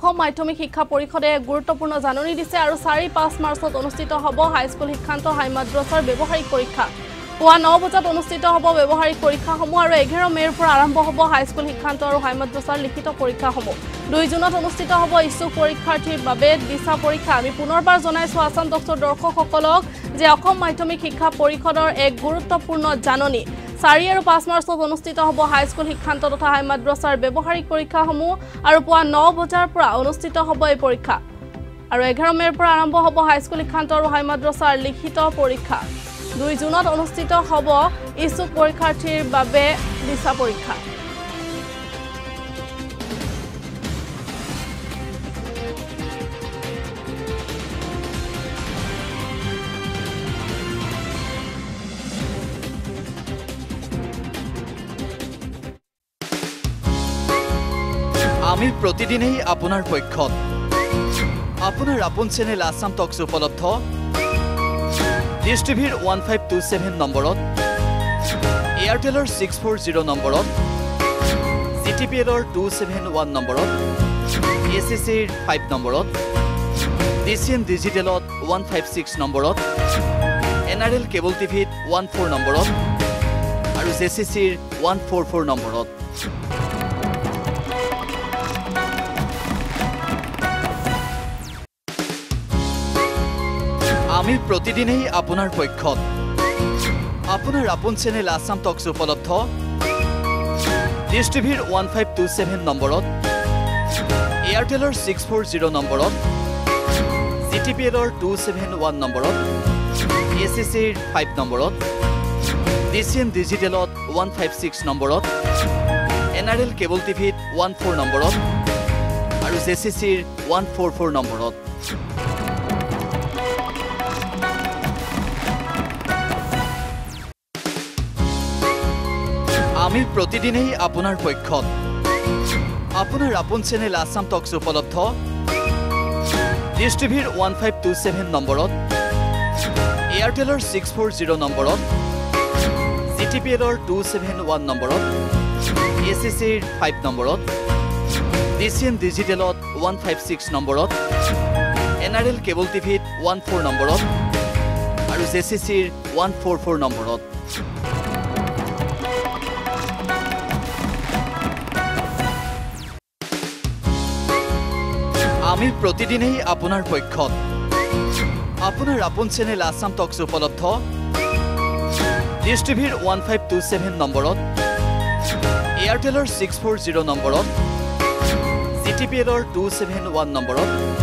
মাধ্যমিক শিক্ষা পৰিষদে গুৰুত্বপূৰ্ণ জাননী দিছে আৰু 4-5 মাৰ্চত অনুষ্ঠিত হ'ব হাইস্কুল শিক্ষান্ত হাই মাদ্ৰাছাৰ ব্যৱহাৰিক পৰীক্ষা। পুৱা 9 বজাত অনুষ্ঠিত হ'ব ব্যৱহাৰিক পৰীক্ষাসমূহ আৰু 11 মেৰ পৰা আৰম্ভ হ'ব হাইস্কুল শিক্ষান্ত আৰু হাই মাদ্ৰাছাৰ লিখিত পৰীক্ষাসমূহ। 2 জুনত অনুষ্ঠিত হ'ব ইচ্ছুক পৰীক্ষাৰ্থীৰ বাবে দিছা পৰীক্ষা। আমি পুনৰবাৰ জনাইছো আসাম টক্সৰ দৰ্শকসকলক যে অসম মাধ্যমিক শিক্ষা পৰিষদৰ এক গুৰুত্বপূৰ্ণ জাননী। 4 আৰু 5 মাৰ্চত অনুষ্ঠিত হ'ব হাইস্কুল শিক্ষান্ত তথা হাই মাদ্ৰাছাৰ ব্যৱহাৰিক পৰীক্ষাসমূহ আৰু পুৱা 9 বজাৰ পৰা অনুষ্ঠিত হ'ব এই পৰীক্ষা আৰু 11 মেৰ পৰা আৰম্ভ হ'ব হাইস্কুল শিক্ষান্ত আৰু হাই মাদ্ৰাছাৰ লিখিত পৰীক্ষা। 2 জুনত অনুষ্ঠিত হ'ব ইচ্ছুক পৰীক্ষাৰ্থীৰ বাবে দিছা পৰীক্ষা। আমি প্ৰতিদিনেই আপোনাৰ পক্ষত আপোনাৰ আপোন চেনেল আসাম টক্স উপলব্ধ ডিছ টিভিৰ 1527 নম্বৰত এয়াৰটেলৰ 640 নম্বৰত জিটিপিএলৰ 271 নম্বৰত এছিচিৰ 5 নম্বৰত ডিচিএন ডিজিটেলত 156 নম্বৰত এনআৰএল কেবল টিভিত 14 নম্বৰত আৰু জেচিচিৰ 144 নম্বৰত আমি প্ৰতিদিনেই আপোনাৰ পক্ষত আপোনাৰ আপোন চেনেল আসাম টক্স উপলব্ধ ডিছ টিভিৰ 1527 নম্বৰত এয়াৰটেলৰ 640 নম্বৰত জিটিপিএলৰ 271 নম্বৰত এছিচিৰ 5 নম্বৰত ডিচিএন ডিজিটেলত 156 নম্বৰত এনআৰএল কেবল টিভিত 14 নম্বৰত আৰু জেচিচিৰ 144 নম্বৰত আমি প্ৰতিদিনেই আপোনাৰ পক্ষত আপোনাৰ আপোন চেনেল আসাম টক্স উপলব্ধ ডিছ টিভিৰ 1527 নম্বৰত এয়াৰটেলৰ 640 নম্বৰত জিটিপিএলৰ 271 নম্বৰত এছিচিৰ 5 নম্বৰত ডিচিএন ডিজিটেলত 156 নম্বৰত এনআৰএল কেবল টিভিত 14 নম্বৰত আৰু জেচিচিৰ 144 নম্বৰত আমি প্ৰতিদিনেই আপোনাৰ পক্ষত আপোনাৰ আপোন চেনেল আসাম টক্স উপলব্ধ ডিছ টিভিৰ 1527 নম্বৰত এয়াৰটেলৰ 640 নম্বৰত জিটিপিএলৰ 271 নম্বৰত